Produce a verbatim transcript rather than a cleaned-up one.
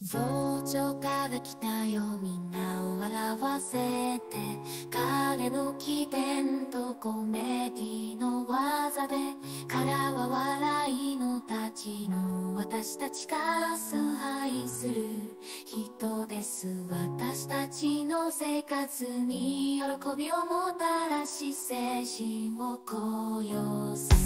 早朝から来たよみんなを笑わせて、彼の機転とコメディの技でからは笑いの立ちの私たちが崇拝する人です。私たちの生活に喜びをもたらし、精神を高揚させ